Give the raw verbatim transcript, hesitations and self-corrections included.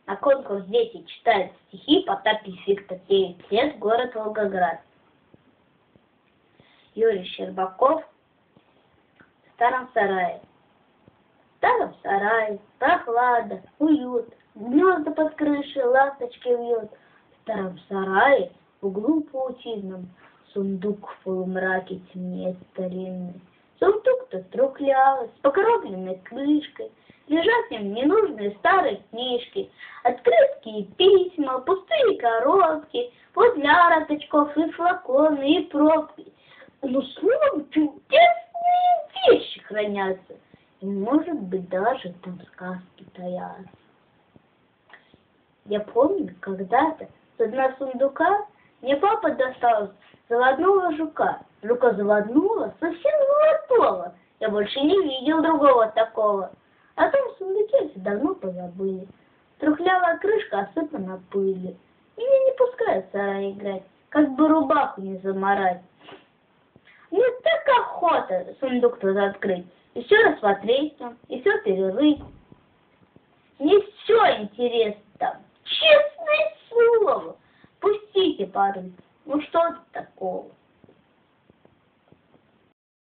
На конкурс дети читают стихи Потапа Фикта, девять лет, город Волгоград. Юрий Щербаков в старом сарае. В старом сарае прохлада, уют, гнезда под крышей ласточки вьют. В старом сарае в углу паутинном сундук в полумраке темнеет старинный. Сундук-то трухлявый, с покровленной крышкой. Лежат в нем ненужные старые книжки, открытки и письма, пустые коробки, футляр очков и флаконы, и пробки. Ну, словом, чудесные вещи хранятся. И, может быть, даже там сказки таятся. Я помню, когда-то с дна сундука мне папа достал заводного жука. Жука заводного, совсем золотого. Я больше не видел другого такого. О том сундуке все давно позабыли. Трухлявая крышка осыпана пылью. Меня не пускают в сарай играть, как бы рубаху не заморать. Мне так охота сундук тут открыть, и все рассмотреть там, и все перерыть. Мне все интересно там, честное слово. Пустите порыть, ну что тут такого?